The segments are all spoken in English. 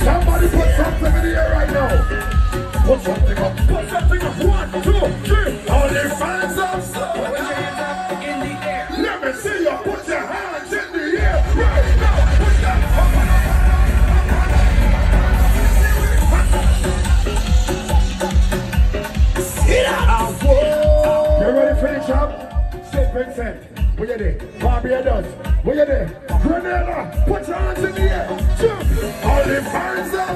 Somebody put something in the air right now. Put something up. Put something up. 1, 2, 3. All the fans up. Put your hands up in the air. Let me see you put your hands in the air right now. Put that up. You ready for the job? St. Vincent, where you there? Barbados, where you there? Grenada, put your hands in the air. Jump. All the fans up.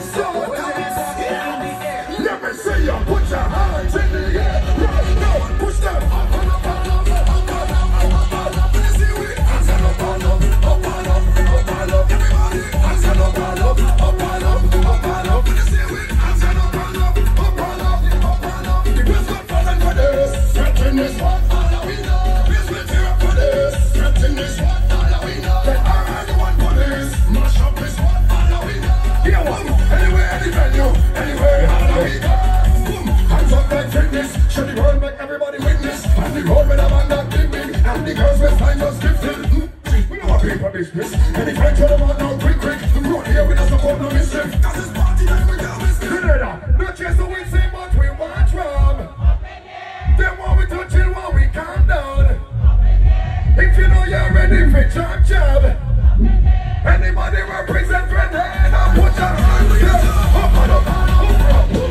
Let me see you put your hands in the air right now. Push them up and up and up, up and up, up and up. Let me see we hands and up and up, up and up, up and up. Everybody hands and up and up, up and up, up and up. Let me see we hands and up and up, up and up, up and up. The best good falling for this. Stretching this one, all we know. Best good tear up for this. Stretching this one, all we know. Then alright, you want for this. Mash up this one, all we know. Here one, anywhere, any venue, anywhere, all we know. Hands up like fitness, show the world, make everybody witness. And the road with a man that big big, and the girls with fine just gifted. We know our paper business, and if I tell them out now quick quick, run here with us support no mischief. Cause this party that we got with Grenada, not just the we say but we want from. Then when we touch it, when we calm down. If you know you're ready for job, anybody represent Grenada, put your hands up, up and up, up and up, up.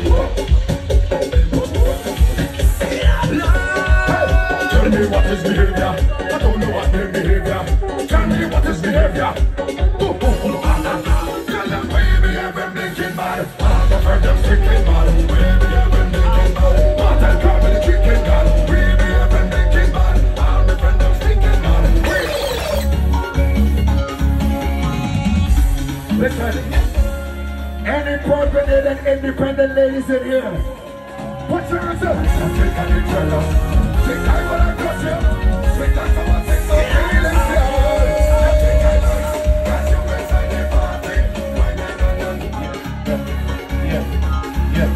Tell me what is behavior? I don't know what their behavior. Tell me what is behavior? Tell them we behave when thinking bad. I've heard them thinking bad. We behave when thinking bad. Martin call me the thinking bad. We behave when thinking bad. All my friends them thinking bad. Listen, any prominent and independent ladies in here, put your hands up. Take on the trailer. Take time when I touch you. Take time for what things are feeling good. Take time for you. Catch you inside the party. When you're done. Yeah.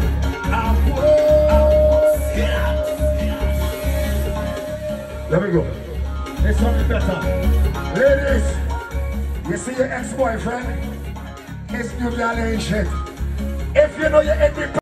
Let me go. It's something better. Ladies, you see your ex-boyfriend? His new girl ain't shit. If you know you're independent.